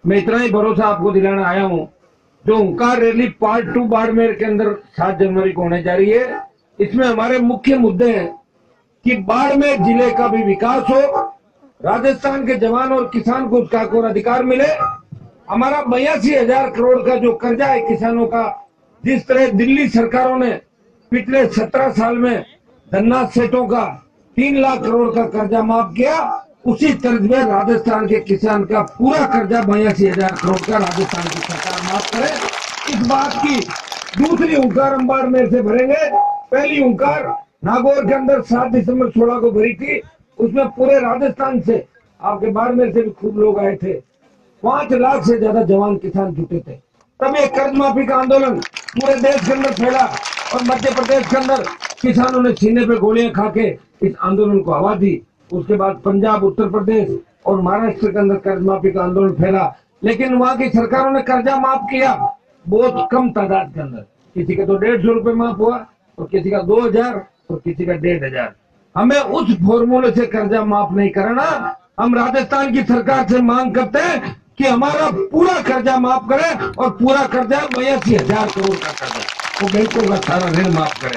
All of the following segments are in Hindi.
मैं इतना ही भरोसा आपको दिलाना आया हूं, जो ओंकार रैली पार्ट 2 बाड़मेर के अंदर 7 जनवरी को होने जा रही है, इसमें हमारे मुख्य मुद्दे हैं कि बाड़मेर जिले का भी विकास हो, राजस्थान के जवान और किसान को उसका और अधिकार मिले। हमारा 82,000 करोड़ का जो कर्जा है किसानों का, जिस तरह दिल्ली सरकारों ने पिछले 17 साल में धन्ना सेठों का 3 लाख करोड़ का कर्जा माफ किया, उसी तर्ज में राजस्थान के किसान का पूरा कर्जा 82,000 करोड़ का राजस्थान की सरकार माफ करे। इस बात की दूसरी ओंकार हम बाड़मेर से भरेंगे। पहली ओंकार नागौर के अंदर 7 दिसंबर 16 को भरी थी, उसमें पूरे राजस्थान से, आपके बाड़मेर से भी खूब लोग आए थे। 5 लाख से ज्यादा जवान किसान जुटे थे। तब ये कर्ज माफी का आंदोलन पूरे देश के अंदर फैला और मध्य प्रदेश के अंदर किसानों ने सीने पे गोलियां खा के इस आंदोलन को हवा दी। उसके बाद पंजाब, उत्तर प्रदेश और महाराष्ट्र के अंदर कर्ज माफी का आंदोलन फैला, लेकिन वहां की सरकारों ने कर्जा माफ किया बहुत कम तादाद के अंदर। किसी का तो 150 रुपए माफ हुआ और किसी का 2,000 और किसी का 1,500। हमें उस फॉर्मूले से कर्जा माफ नहीं करना। हम राजस्थान की सरकार से मांग करते हैं कि हमारा पूरा कर्जा माफ करे और पूरा कर्जा 82,000 करोड़ का कर्जा, वो बैंकों का सारा ऋण माफ करे।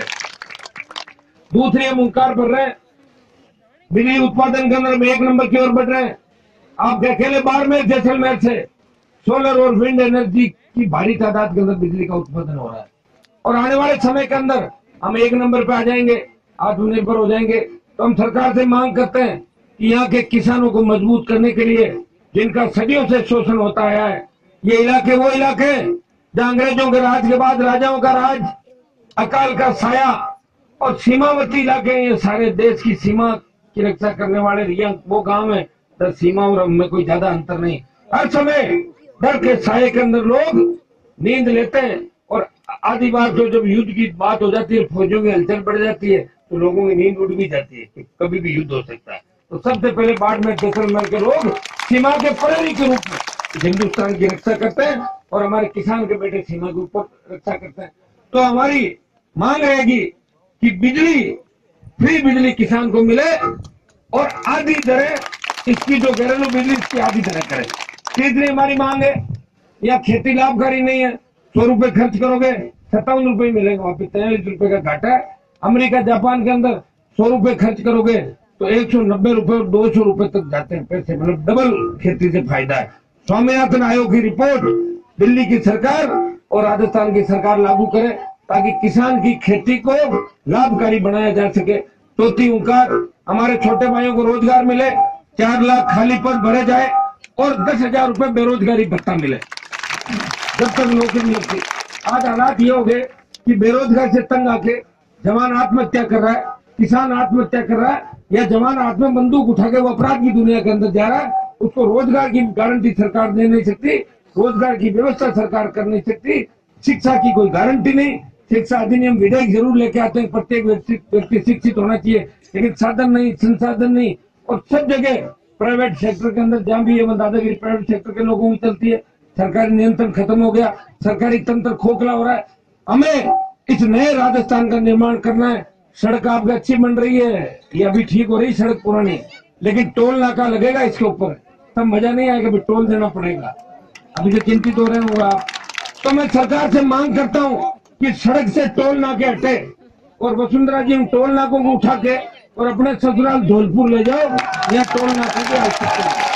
दूसरी हम ओंकार भर रहे हैं, बिजली उत्पादन के अंदर में 1 नंबर की ओर बढ़ रहे हैं। आप अकेले बाड़मेर जैसलमेर से सोलर और विंड एनर्जी की भारी तादाद के अंदर बिजली का उत्पादन हो रहा है और आने वाले समय के अंदर हम 1 नंबर पे आ जाएंगे, आत्मनिर्भर हो जाएंगे। तो हम सरकार से मांग करते हैं कि यहाँ के किसानों को मजबूत करने के लिए, जिनका सदियों से शोषण होता आया है, ये इलाके वो इलाके जहाँ अंग्रेजों के राज के बाद राजाओं का राज, अकाल का साया और सीमावर्ती इलाके, ये सारे देश की सीमा की रक्षा करने वाले वो गांव है। तो सीमा और में कोई ज्यादा अंतर नहीं। हर समय डर के साये के अंदर लोग नींद लेते हैं और आधी बार तो जब युद्ध की बात हो जाती है, फौजों की हलचल बढ़ जाती है, तो लोगों की नींद उड़ भी जाती है कि कभी भी युद्ध हो सकता है। तो सबसे पहले बाड़मेर जैसलमेर के लोग सीमा के प्रहरी के रूप में हिंदुस्तान की रक्षा करते हैं और हमारे किसान के बेटे सीमा के ऊपर रक्षा करते हैं। तो हमारी मांग रहेगी कि बिजली, फ्री बिजली किसान को मिले और आधी दरें, इसकी जो घरेलू बिजली इसकी आधी दरें करें। तीसरी हमारी मांग है, यह खेती लाभकारी नहीं है। 100 रुपए खर्च करोगे 57 रुपए मिलेगा, वहां पे 43 रुपए का घाटा है। अमेरिका, जापान के अंदर 100 रुपए खर्च करोगे तो 190 रुपए और 200 रुपए तक जाते हैं पैसे, मतलब डबल खेती से फायदा है। स्वामीनाथन आयोग की रिपोर्ट दिल्ली की सरकार और राजस्थान की सरकार लागू करे ताकि किसान की खेती को लाभकारी बनाया जा सके। चौथी ओंकार, हमारे छोटे भाइयों को रोजगार मिले, 4 लाख खाली पद भरे जाए और 10,000 रुपए बेरोजगारी भत्ता मिले जब तक नौकरी नहीं लगती। आज हालात ये हो गए कि बेरोजगार से तंग आके जवान आत्महत्या कर रहा है, किसान आत्महत्या कर रहा है, या जवान हाथ में बंदूक उठा के वो अपराध की दुनिया के अंदर जा रहा है। उसको रोजगार की गारंटी सरकार दे नहीं सकती, रोजगार की व्यवस्था सरकार कर नहीं सकती, शिक्षा की कोई गारंटी नहीं। शिक्षा अधिनियम विधेयक जरूर लेके आते हैं, प्रत्येक व्यक्ति शिक्षित होना चाहिए, लेकिन साधन नहीं, संसाधन नहीं। और सब जगह प्राइवेट सेक्टर के अंदर जहां भी ये दादागिरी प्राइवेट सेक्टर के लोगों में चलती है, सरकारी नियंत्रण खत्म हो गया, सरकारी तंत्र खोखला हो रहा है। हमें इस नए राजस्थान का निर्माण करना है। सड़क आपकी अच्छी बन रही है, ये अभी ठीक हो रही सड़क पुरानी, लेकिन टोल नाका लगेगा इसके ऊपर, तब मजा नहीं आएगा, भी टोल देना पड़ेगा। अभी जो चिंतित हो रहे हैं वो आप। तो मैं सरकार से मांग करता हूँ कि सड़क से टोल नाके हटे और वसुंधरा जी उन टोल नाकों को उठा के और अपने ससुराल धौलपुर ले जाओ, या टोल नाके की आवश्यकता है।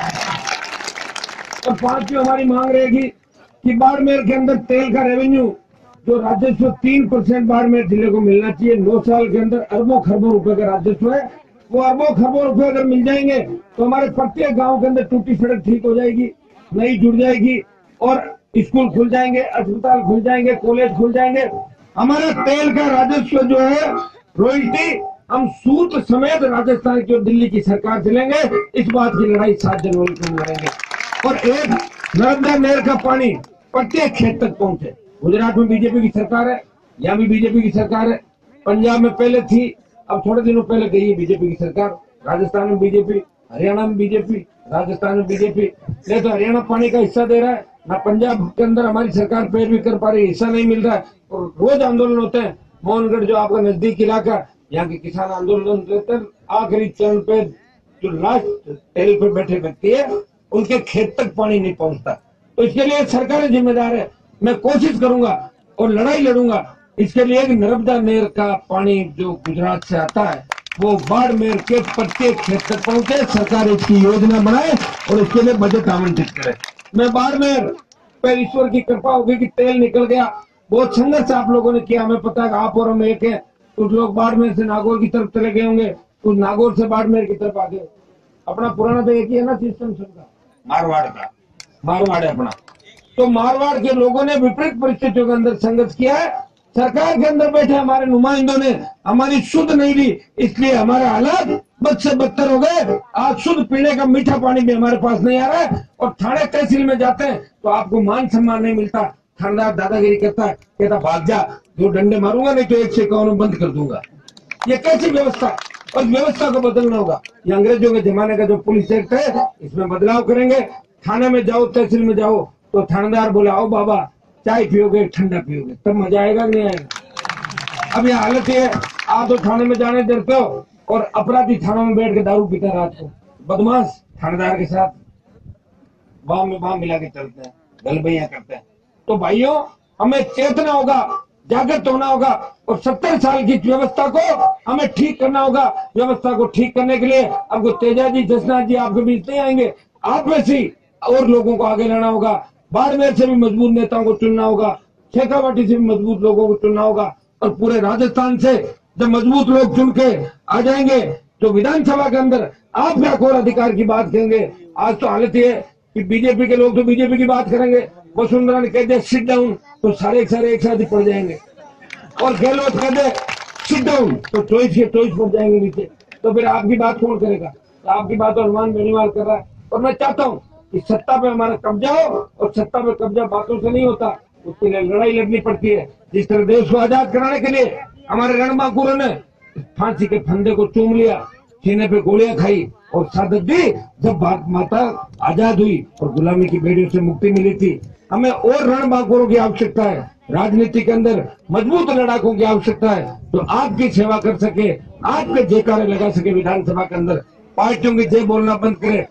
और 5वीं हमारी मांग रहेगी कि बाड़मेर के अंदर तेल का रेवेन्यू जो राजस्व 3% बाड़मेर जिले को मिलना चाहिए। 9 साल के अंदर अरबों खरबों रुपए का राजस्व है, वो अरबों खरबों रुपए अगर मिल जाएंगे तो हमारे प्रत्येक गांव के अंदर टूटी सड़क ठीक हो जाएगी, नई जुड़ जाएगी और स्कूल खुल जाएंगे, अस्पताल खुल जाएंगे, कॉलेज खुल जाएंगे। हमारा तेल का राजस्व जो है रॉयल्टी हम सूद समेत राजस्थान की और दिल्ली की सरकार से लेंगे। इस बात की लड़ाई 7 जनवरी को लड़ेंगे और एक नर्मदा नहर का पानी प्रत्येक खेत तक पहुंचे। गुजरात में बीजेपी की सरकार है, यहाँ भी बीजेपी की सरकार है, पंजाब में पहले थी, अब थोड़े दिनों पहले गई है बीजेपी की सरकार। राजस्थान में बीजेपी, हरियाणा में बीजेपी, राजस्थान में बीजेपी। नहीं तो हरियाणा पानी का हिस्सा दे रहा है ना, पंजाब के अंदर हमारी सरकार पैरवी कर पा रही है, हिस्सा नहीं मिल रहा है और रोज आंदोलन होते हैं। मोहनगढ़ जो आपका नजदीक इलाका, यहाँ के किसान आंदोलन लेते हैं। आखिरी चरण पे जो लास्ट टेल पे बैठे व्यक्ति है उनके खेत तक पानी नहीं पहुंचता। तो इसके लिए सरकार जिम्मेदार है। मैं कोशिश करूंगा और लड़ाई लड़ूंगा इसके लिए कि नर्मदा नहर का पानी जो गुजरात से आता है वो बाड़मेर के प्रत्येक खेत तक पहुंचे। सरकार इसकी योजना बनाए और इसके लिए बजट आवंटित करे। मैं बाड़मेर पर ईश्वर की कृपा होगी कि तेल निकल गया। बहुत संघर्ष आप लोगों ने किया, हमें पता है कि आप और हम एक है। कुछ लोग बाड़मेर से नागौर की तरफ चले गए होंगे, कुछ नागौर से बाड़मेर की तरफ आ गए। अपना पुराना तो एक ही है ना सिस्टम सबका, मारवाड़ का, मारवाड़ है अपना। तो मारवाड़ के लोगों ने विपरीत परिस्थितियों के अंदर संघर्ष किया है। सरकार के अंदर बैठे हमारे नुमाइंदों ने हमारी शुद्ध नहीं ली, इसलिए हमारे हालात बद से बदतर हो गए। आज शुद्ध पीने का मीठा पानी भी हमारे पास नहीं आ रहा है। और थाने तहसील में जाते हैं तो आपको मान सम्मान नहीं मिलता। थानेदार दादागिरी करता है, कहता भाग जा, जो डंडे मारूंगा नहीं तो 151 बंद कर दूंगा। ये कैसी व्यवस्था? और व्यवस्था को बदलना होगा। ये अंग्रेजों के जमाने का जो पुलिस एक्ट है इसमें बदलाव करेंगे। थाने में जाओ, तहसील में जाओ तो थानेदार बोले आओ बाबा चाय पियोगे ठंडा पियोगे, तब मजा आएगा कि नहीं आएगा? अब ये हालत है, आप तो थाने में जाने देते हो और अपराधी थाना में बैठ के दारू पीता रात को। बदमाश थानेदार के साथ बाम में बाम मिला के चलते हैं, गलबैया करते हैं। तो भाइयों हमें चेतना होगा, जागृत होना होगा और 70 साल की व्यवस्था को हमें ठीक करना होगा। व्यवस्था को ठीक करने के लिए आपको तेजा जी, जसनाथ जी आपके बीच नहीं आएंगे, आप में से और लोगों को आगे लाना होगा। बाड़मेर से भी मजबूत नेताओं को चुनना होगा, शेखावाटी से भी मजबूत लोगों को चुनना होगा और पूरे राजस्थान से जब मजबूत लोग चुन के आ जाएंगे तो विधानसभा के अंदर आप क्या घोर अधिकार की बात करेंगे। आज तो हालत ये है कि बीजेपी के लोग तो बीजेपी की बात करेंगे, वसुंधरा ने कह दिया सिट डाउन तो सारे एक साथ ही पड़ जाएंगे, और गहलोत कह दे सिट डाउन तो चॉइस पड़ जाएंगे नीचे। तो फिर आपकी बात कौन करेगा? तो आपकी बात तो हनुमान बेनीवाल कर रहा है। और मैं चाहता हूँ कि सत्ता पे हमारा कब्जा हो, और सत्ता पे कब्जा बातों से नहीं होता, उसके लिए लड़ाई लड़नी पड़ती है। जिस तरह देश को आजाद कराने के लिए हमारे रणबांकुरों ने फांसी के फंदे को चूम लिया, सीने पे गोलियां खाई और शहादत दी। जब भारत माता आजाद हुई और गुलामी की बेड़ियों से मुक्ति मिली थी, हमें और रणबांकुरों की आवश्यकता है। राजनीति के अंदर मजबूत लड़ाकों की आवश्यकता है जो आपकी सेवा कर सके, आपके जयकारे लगा सके विधानसभा के अंदर। पार्टियों की जय बोलना बंद करे,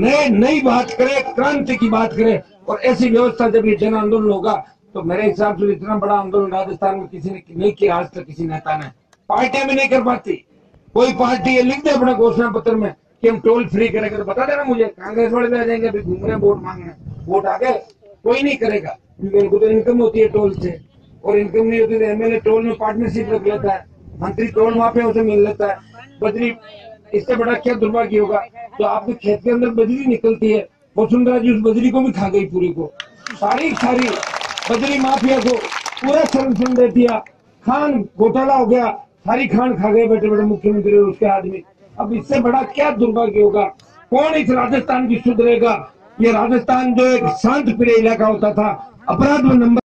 नई बात करे, क्रांति की बात करे। और ऐसी व्यवस्था जब ये जन आंदोलन होगा तो मेरे हिसाब से इतना बड़ा आंदोलन राजस्थान में किसी ने नहीं किया आज तक, किसी नेता ने। पार्टियां भी नहीं कर पाती। कोई पार्टी ये लिख दे अपने घोषणा पत्र में कि हम टोल फ्री करेंगे, तो बता देना मुझे। कांग्रेस वाले भी आ जाएंगे, अभी घूम रहे हैं वोट मांगने, वोट आ गए, कोई नहीं करेगा क्योंकि उनको तो इनकम होती है टोल से, और इनकम नहीं होती तो एमएलए टोल में पार्टनरशिप रख लेता है, मंत्री टोल माफियाओं से मिल लेता है। बजरी, इससे बड़ा क्या दुर्भाग्य होगा? तो आपके खेत के अंदर बजरी निकलती है, वसुंधरा जी उस बजरी को भी खा गई पूरी को, सारी बजरी माफिया को पूरा संरक्षण दे दिया। खान घोटाला हो गया, सारी खान खा गए बैठे बैठे मुख्यमंत्री और उसके आदमी। अब इससे बड़ा क्या दुर्भाग्य होगा? कौन इस राजस्थान की सुधरेगा? ये राजस्थान जो एक शांत प्रिय इलाका होता था, अपराध में नंबर